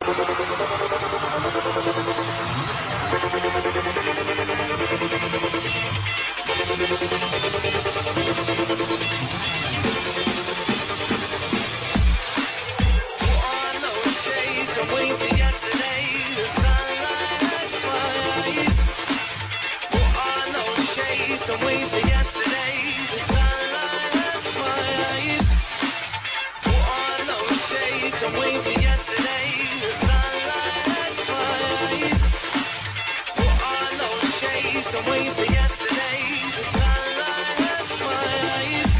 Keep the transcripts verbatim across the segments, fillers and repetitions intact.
I'm waiting yesterday, the sunlight hurts my eyes. Put on those shades, I'm waiting yesterday, the sunlight hurts my eyes. Put on those shades, I'm waiting yesterday, the sunlight hurts my eyes.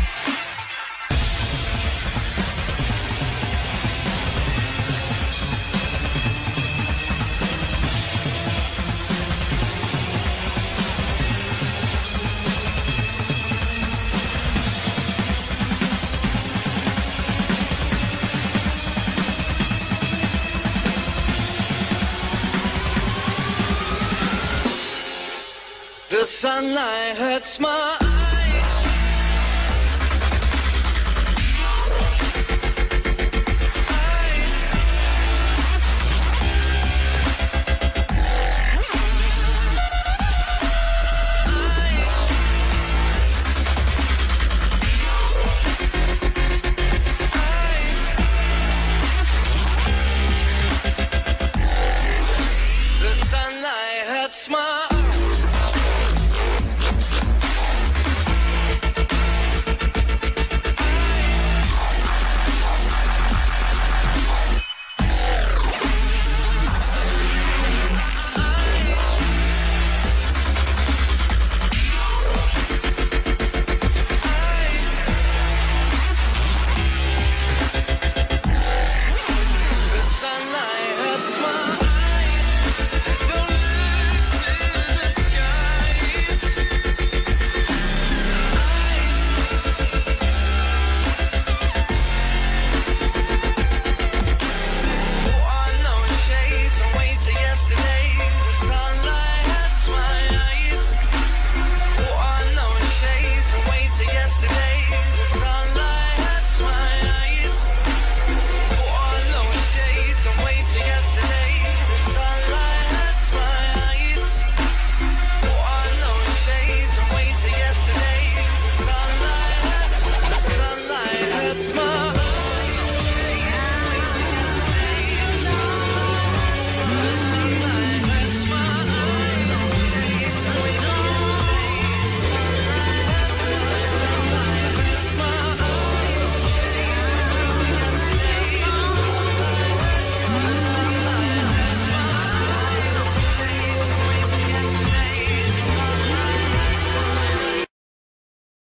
The sunlight hurts my